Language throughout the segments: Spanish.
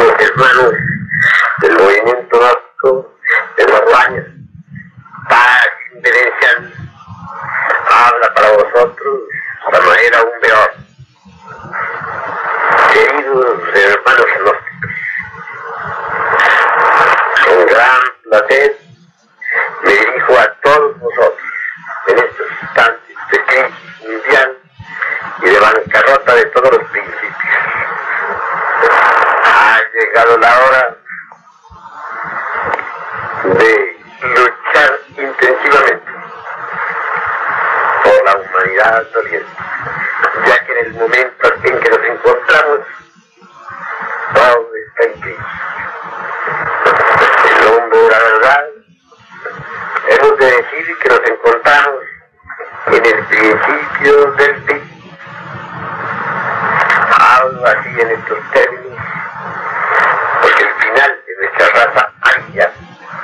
queridísimos hermanos del movimiento gnóstico de los años, paz, indiferencia, habla para vosotros Samael aún peor. Queridos hermanos gnósticos, con gran placer me dirijo a todos vosotros en estos instantes de crisis mundial y de bancarrota de todos los principios. Ha llegado la hora de luchar intensivamente por la humanidad doliente, ya que en el momento en que nos encontramos todo está en crisis. En nombre de la verdad hemos de decir que nos encontramos en el principio del fin. Hablo así en estos términos porque el final de nuestra raza aria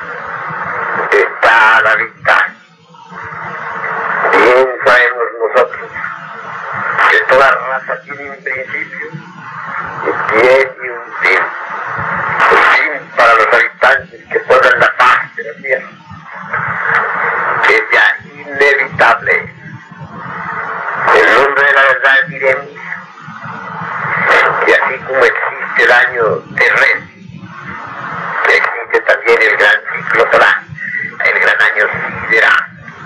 está a la vista. Bien sabemos nosotros que toda raza tiene un principio y tiene un fin. El fin para los habitantes que pueblan la paz de la tierra es ya inevitable. En nombre de la verdad diremos que así como existe el año terrestre, existe también el gran ciclo solar, el gran año sideral.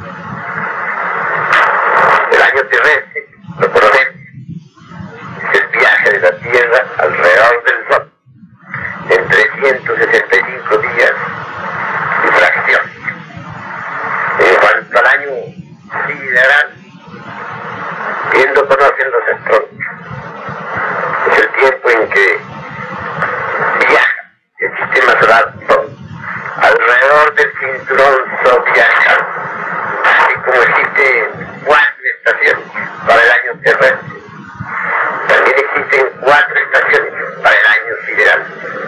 El año terrestre, lo conocemos, es el viaje de la Tierra alrededor del Sol en 365 días y fracciones. En cuanto al año sideral, bien lo conocen los astrónomos, es el tiempo en que viaja el sistema solar Sol alrededor del cinturón zodiacal. Así como existen 4 estaciones para el año terrestre, también existen 4 estaciones para el año sideral.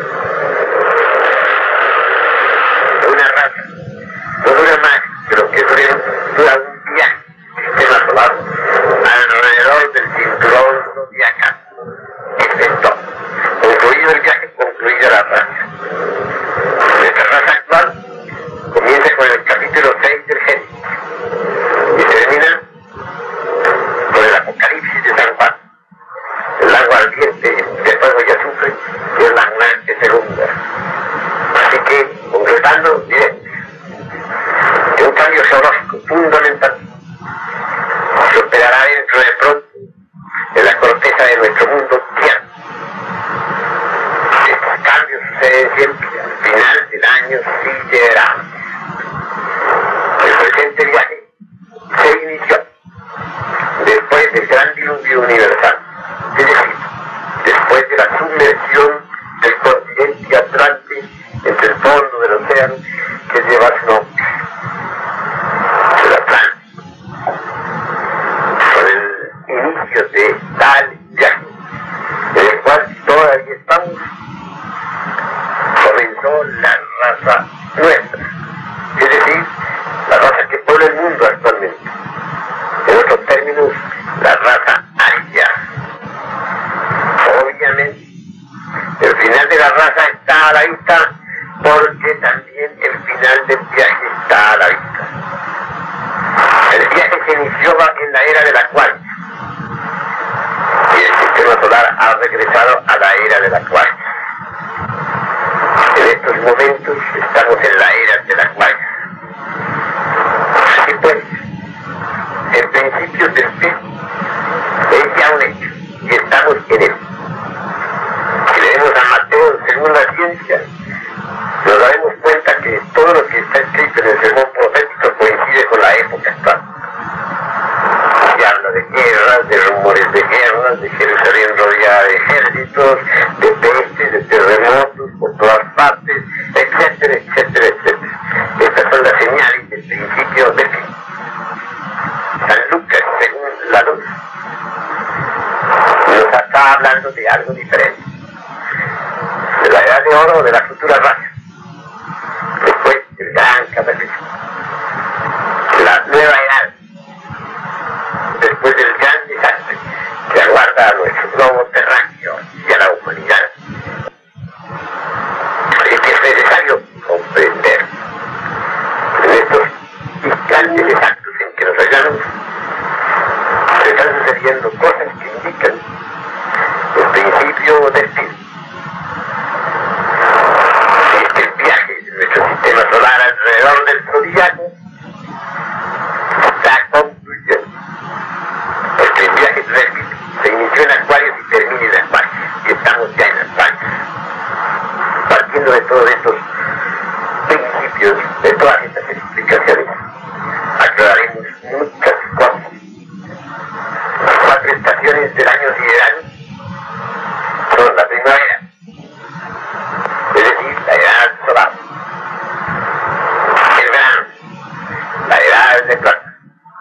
Una raza no dura más que lo que dura un viaje del sistema solar alrededor del cinturón zodiacal. Excepto, concluido el viaje, concluida la raza. Nuestra raza actual comienza con el capítulo 6 del Génesis y termina con el Apocalipsis de San Juan, el lago ardiente de fuego y azufre, que es la muerte segunda. Así que, concretando, diré que un cambio geológico fundamental se operará dentro de pronto en la corteza de nuestro mundo tierra. Estos cambios suceden siempre al final del año sideral. El presente viaje se inició después del gran diluvio universal, es decir, después de la sumersión del continente Atlante entre el fondo del océano que lleva su nombre, el Atlántico. Con el inicio de tal viaje, en el cual todavía estamos, comenzó la raza nuestra, es decir, la raza que puebla el mundo actualmente. En otros términos, la raza aria. Obviamente, el final de la raza está a la vista porque también el final del viaje está a la vista. El viaje se inició en la era del Acuario y el sistema solar ha regresado a la era del Acuario. En estos momentos estamos en la era del Acuario. Así pues, el principio del fin es ya un hecho y estamos en él. Si leemos a Mateo según la ciencia, nos daremos cuenta que todo lo que está escrito en el sermón profético coincide con la época actual. Se habla de guerras, de rumores de guerras, de Jerusalén rodeada de ejércitos, de pestes, de terremotos por todas partes, etcétera, etcétera, etcétera. Estas son las señales del principio del fin. San Lucas, según la luz, nos está hablando de algo diferente, de la edad de oro de la futura raza, después del gran cataclismo, la nueva edad, después del gran desastre que aguarda a nuestro globo terráqueo y a la humanidad. partiendo de todos estos principios, de todas estas explicaciones, aclararemos muchas cosas. Las 4 estaciones del año sideral son la primavera, es decir, la edad solar, el verano, la edad de plata,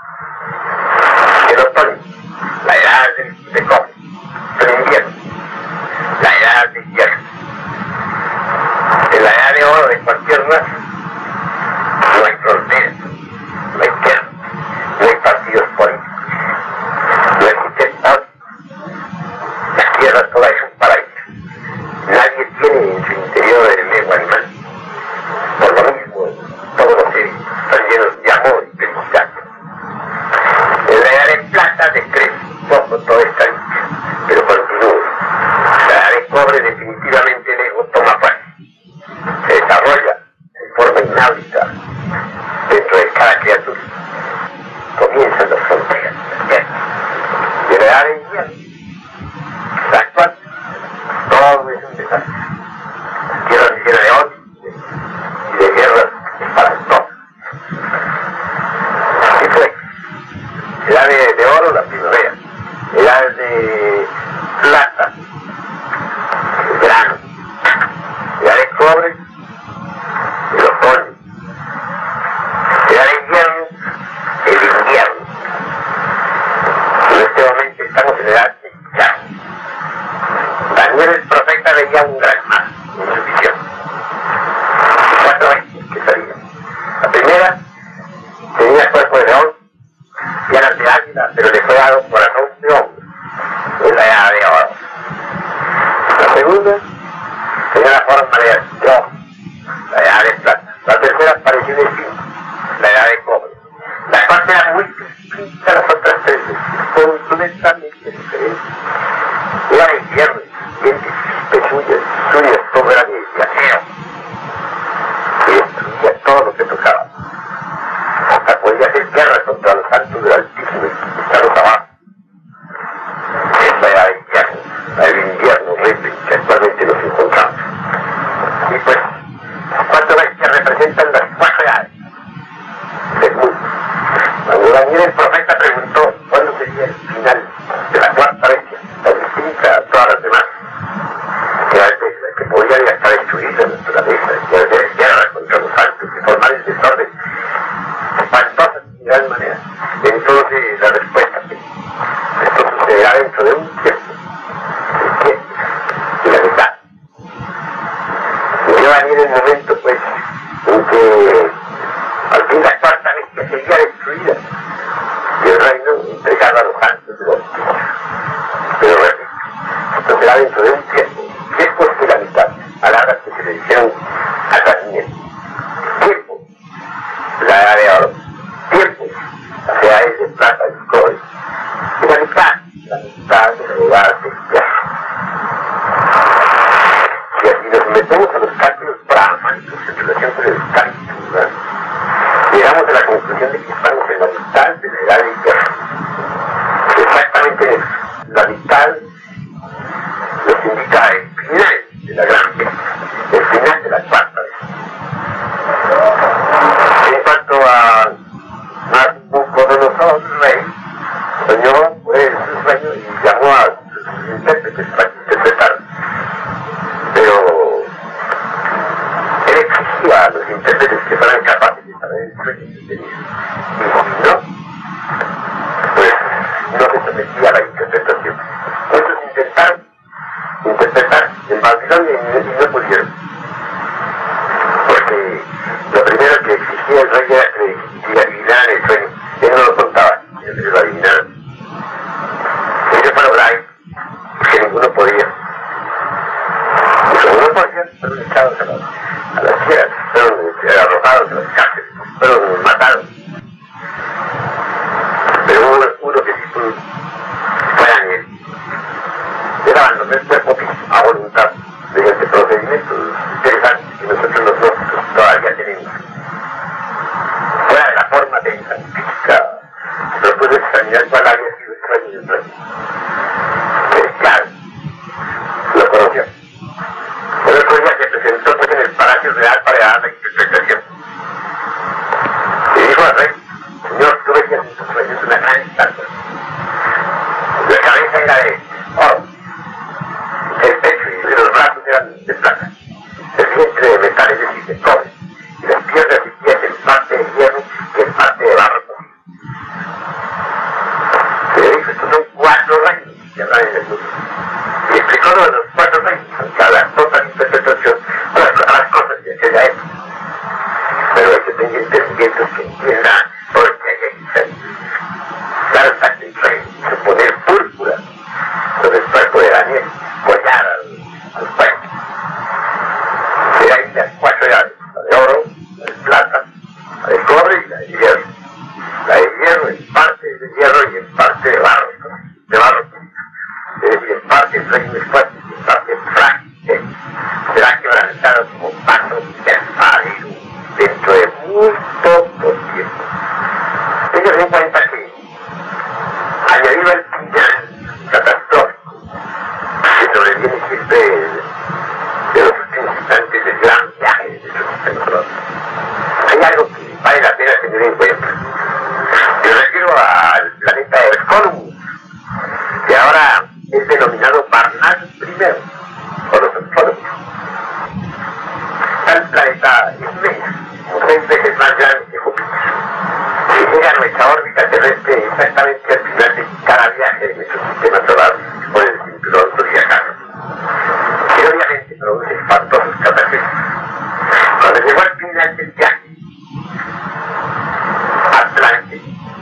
el otoño, la edad de cobre, el invierno, la edad de hierro. En la edad de oro de cualquier raza no hay fronteras, no hay guerra, no hay partidos políticos, no existe Estado. La tierra toda es un paraíso. Nadie tiene en su interior el ego animal. Por lo mismo, todos los seres están llenos de amor y felicidad. En la edad de plata decrece poco todo está limpio, pero continúa. En la edad de cobre definitivamente el ego toma fuerza. Se desarrolla en forma ináudita dentro de cada criatura. Comienzan las fronteras, y en la edad de invierno, la actual, todo es un desastre. La tierra se llena de odio y de guerras para todos. Así fue. Edad de oro, la primavera. Edad de plata, el verano. Edad de cobre, el otoño. Edad de invierno, el invierno. En este momento estamos en edad de invierno. Daniel el profeta veía un gran mar en su visión. 4 bestias que salían. La primera tenía cuerpo de león y alas de águila, pero le fue dado corazón de hombre. Es la edad de oro. La segunda tenía la forma de astro, la edad de plata. La tercera parecía un espíritu, la edad de cobre. La cuarta era muy distinta a las otras 3, completamente diferente. Era de invierno, dientes, suyas, todo era de acero. Y destruía todo lo que tocaba. Hasta podía hacer guerra contra los santos del Altísimo y echarlos abajo. Es la edad de invierno, la del invierno horrible que actualmente nos encontramos. Y pues, las 4 bestias representan las 4 edades del mundo. Cuando Daniel el profeta preguntó cuándo sería el final de la 4ª bestia, tan distinta a todas las demás, que podría hasta destruir la naturaleza, y hacer guerra contra los santos y formar el desorden espantosa de gran manera. Entonces la respuesta es: esto sucederá dentro de un tiempo, el tiempo y la mitad. Y va a venir el momento, pues, en que al fin la 4ª bestia sería destruida y el reino entregado a los santos de los Altísimo. Pero repito, esto será dentro de un tiempo, después de la mitad, palabras que se le dijeron a Daniel. Tiempo, la edad de oro. Tiempo, las edades de plata y cobre. Y la mitad de la edad de hierro. Si así nos metemos a los cálculos brahmánicos en relación con el cálculo humano, llegamos a la conclusión de que estamos en la mitad de la edad de hierro. Exactamente la mitad nos indica el final de la gran bestia, el final de la 4ª bestia. En cuanto a Nabucodonosor, rey, soñó pues su sueño y llamó a sus intérpretes para que interpretaran. Pero él exigía a los intérpretes que fueran capaces de saber el sueño que tenía. Y si no, pues no se sometía a la interpretación. Muchos intentaron interpretar en Babilonia y no pudieron. Porque lo primero que exigía el rey era que adivinaran el sueño. Él no lo contaba, ellos lo adivinaron. Ellos para orar, porque ninguno podía. Y como no podían, fueron echados a las tierras, fueron arrojados a las cárceles, fueron matados. Pero hubo uno que sí pudo, fue Daniel. Él abandonó el cuerpo a voluntad, mediante procedimientos interesantes que nosotros los gnósticos todavía tenemos. Fuera de la forma técnica física, pero puede examinar cuál había sido el sueño del rey. Es claro, lo conoció. El otro día se presentó pues en de plata, el vientre de metal, es decir, de cobre, y las piedras divididas en parte de hierro y en parte de barro. Pero dijo, estos son 4 reinos que habrá en el mundo. Y explicó lo de los 4 reinos, aunque a la total interpretación a las cosas de aquella época. Pero hay que tener entendimientos que entiendan por qué hay que hacer. Claro está que Israel se pone púrpura sobre el cuerpo de Daniel, collar a los pueblos. Y ahí las 4 llaves, la de oro, la de plata, la de cobre y la de hierro. La de hierro en parte de hierro y en parte de barro. Es decir, en parte el reino es fuerte y en parte frágil. Será quebrantado como paso de alfarero dentro de muy poco tiempo. Tengan en cuenta que, añadido al final catastrófico que sobreviene siempre de los últimos instantes del gran viaje de nuestro sistema solar, hay algo que vale la pena tener en cuenta. Me refiero al planeta Columbus, que ahora es denominado Barnard I, o los Columbus. Tal planeta es como 6 veces más grande que Júpiter. Si llega a nuestra órbita terrestre exactamente al final de cada viaje de nuestro sistema solar por el cinturón zodiacal, y obviamente produce espantosos cataclismos. Cuando llegó al final del viaje, Atlante,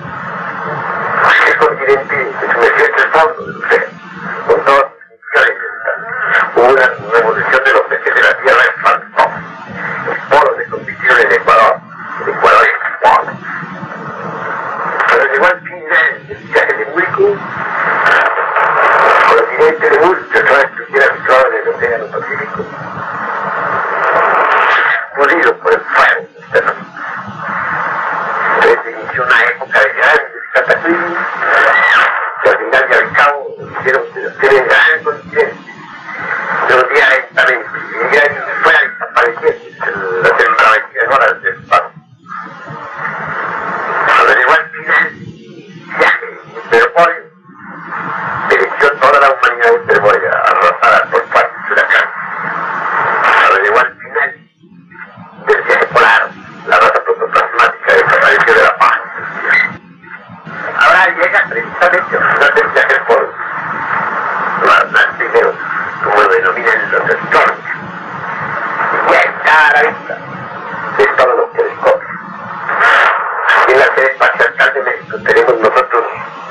el continente se sumergió entre el fondo del océano, con todas sus funciones militares. Hubo una revolución de los peces de la Tierra espantosa. Los polos se convirtieron en Ecuador. El Ecuador es polo. Cuando llegó al final del viaje de Wilco, el continente de Wilco, que otra vez estuviera situado en el océano Pacífico, explodido por el fuego externo. Entonces inició una época de grandes cataclismos que al final y al cabo hicieron que los seres gran continente se hundía lentamente y ya fuera desaparecientes las embravecidas horas del espacio. Cuando llegó al final del viaje hiperbóreo, pereció toda la humanidad hiperbórea arrasada por partes de la carne. Cuando llegó al final del viaje polar, la raza protoplasmática desapareció de la paz. Ahora llega precisamente al final del viaje al polo. Barnard primero, como lo denominan los astrónomos. Y ya está a la vista de todos los telescopios. Aquí en la sede espacial de México tenemos nosotros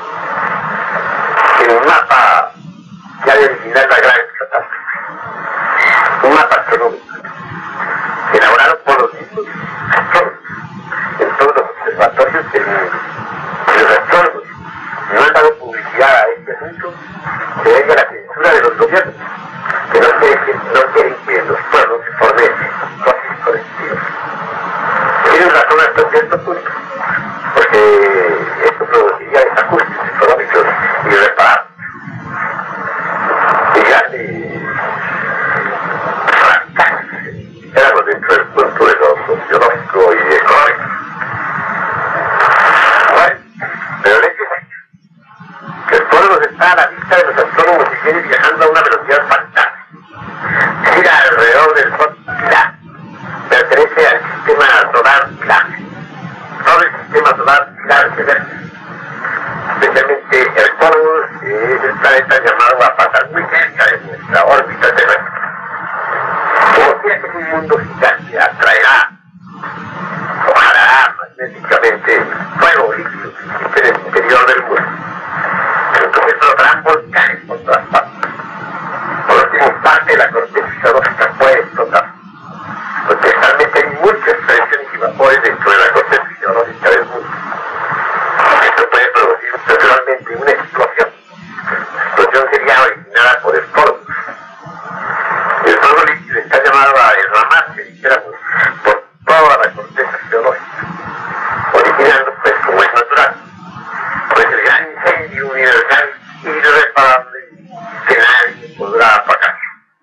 el mapa ya de original la gran catástrofe. Un mapa astronómico elaborado por los mismos astrónomos en todos los observatorios del mundo. Y los astrónomos no han dado publicidad a este asunto, se debe a la censura de los gobiernos, que no quieren que los pueblos se formen dosis colectivas. Tienen razón hasta cierto punto, porque esto produciría desajustes económicos irreparables y grandes fracasos. Éramos dentro del punto de lo sociológico y económico. Bueno, pero el hecho es que el pueblo está a la vista de los astrónomos y viene viajando a una velocidad fantástica. Gira alrededor del Sol Pilar. Pertenece al sistema solar Pilar. Todo el sistema solar Pilar se ve. Especialmente el Columbus, es el planeta llamado a pasar muy cerca de nuestra órbita terrestre. Como sea que es un mundo gigante, atraerá o jalará magnéticamente fuego líquido en el interior del mundo. Entonces brotarán volcanes por todas partes. Por último, parte de la corteza geológica puede explotar. Porque realmente hay muchas presiones y vapores dentro de la corteza geológica del mundo. Esto puede producir naturalmente una explosión. La explosión sería originada por el Columbus. El fuego líquido está llamado a derramarse, dijéramos, por toda la corteza geológica, originando, pues, como es natural, pues el gran incendio universal irreparable que nadie podrá apagar.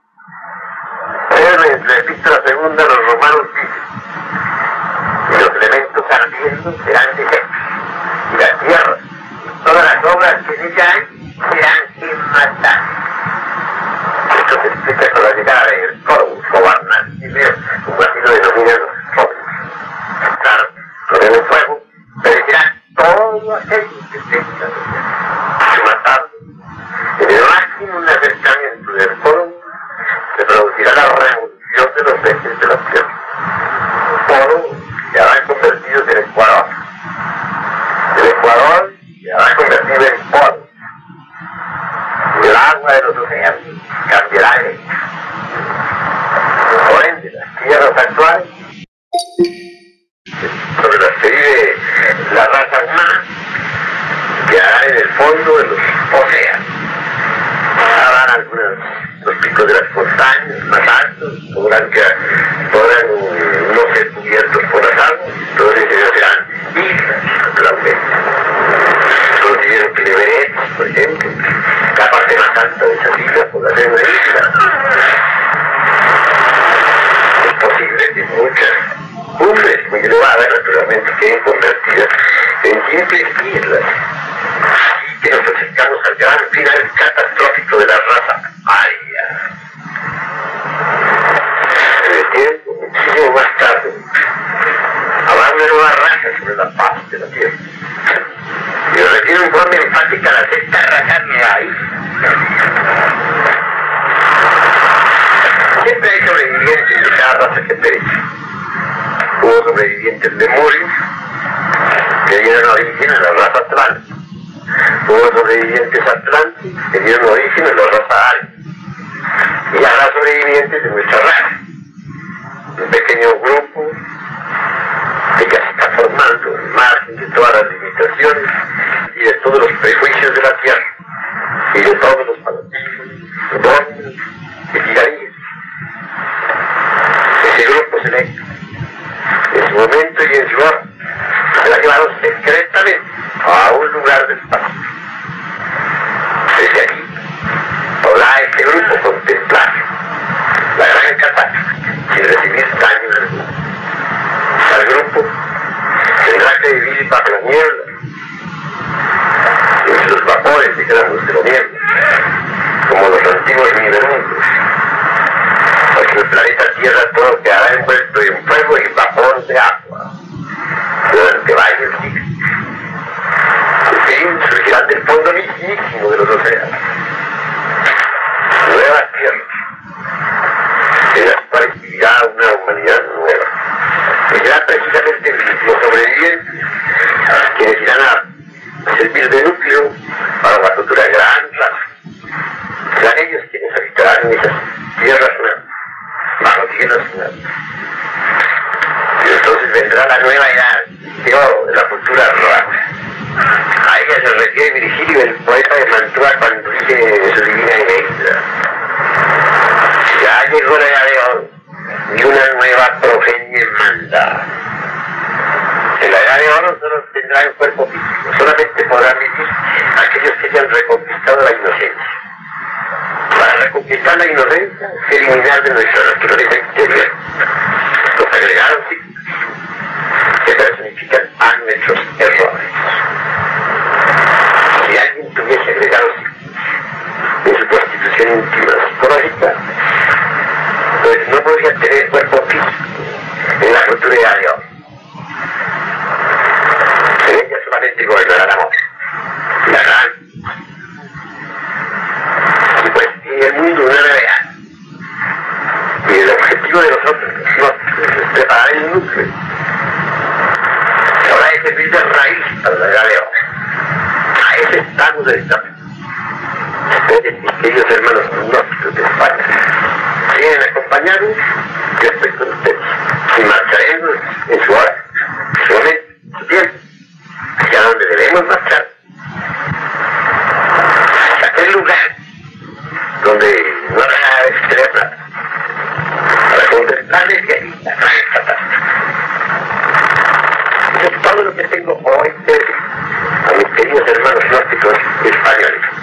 Pero en la epístola segunda los romanos dicen que los elementos ardiendo serán deshechos y la tierra y todas las obras que en ella hay serán inmatables. Esto se explica con la llegada del Columbus. actuales sobre las que vive la raza humana, que hay en el fondo de los océanos. Habrán algunos los picos de las montañas más altos, podrán no ser cubiertos por las aguas, entonces ellos serán islas naturalmente. Considero que el Everest, por ejemplo, la parte más alta de esas islas podrá ser una isla. Es posible que muchas cumbres muy elevadas naturalmente queden convertidas en simples islas, y que nos acercamos al gran final catastrófico de la raza aria. En el tiempo, muchísimo más tarde, habrá una nueva raza sobre la faz de la Tierra. Y nos refiero en forma enfática a la sexta raza raíz. Siempre hay sobrevivientes de cada raza que perece. Hubo sobrevivientes lemurios que dieron origen a la raza atlántica. Hubo sobrevivientes atlánticos que dieron origen a la raza aria. Y habrá sobrevivientes de nuestra raza. Un pequeño grupo que ya se está formando al margen de todas las limitaciones y de todos los prejuicios de la tierra y de todos los fanatismos, dogmas y tiranías. Ese grupo selecto, en su momento y en su hora, será llevado secretamente a un lugar del espacio. Desde aquí podrá este grupo contemplar la gran catástrofe sin recibir daño alguno. Al grupo tendrá que vivir bajo la niebla, entre los vapores de granos de la niebla, como los antiguos nivelundos, porque el planeta Tierra todo quedará envuelto en fuego y vapor de agua durante varios siglos. El fin surgirá del fondo mismísimo de los océanos. Nuevas tierras, en las cuales vivirá una humanidad nueva. Y será precisamente los sobrevivientes quienes irán a servir de núcleo para la futura gran raza. Serán ellos quienes habitarán en esas tierras nuevas, bajo cielos nuevos. Y entonces vendrá la nueva edad de oro de la futura raza. A ella se refiere Virgilio, el poeta de Mantua, cuando dice su divina Eneida: ya llegó la edad de oro y una nueva progenie manda. En la edad de oro solo tendrán cuerpo físico, solamente podrán vivir aquellos que hayan reconquistado la inocencia. Para reconquistar la inocencia, eliminar de nuestra naturaleza interior los agregados que personifican a nuestros errores. Si alguien tuviese agregados en su constitución íntima psicológica, pues no podría tener cuerpo físico en la futura edad de oro. En ella solamente gobernará el amor, la gran. Y pues en el mundo una realidad. Y el objetivo de nosotros es preparar el núcleo. Ahora hay que servir de raíz para la edad de oro. A ese estado de desarrollo. Ustedes, mis queridos hermanos gnósticos de España, vienen a acompañarnos, yo estoy con ustedes. Y marcharemos en su hora, en su momento, en su tiempo, hacia donde debemos marchar. Hacia aquel lugar donde no habrá nada de externa, para contemplar desde ahí la gran catástrofe. Eso es todo lo que tengo hoy a mis queridos hermanos gnósticos españoles.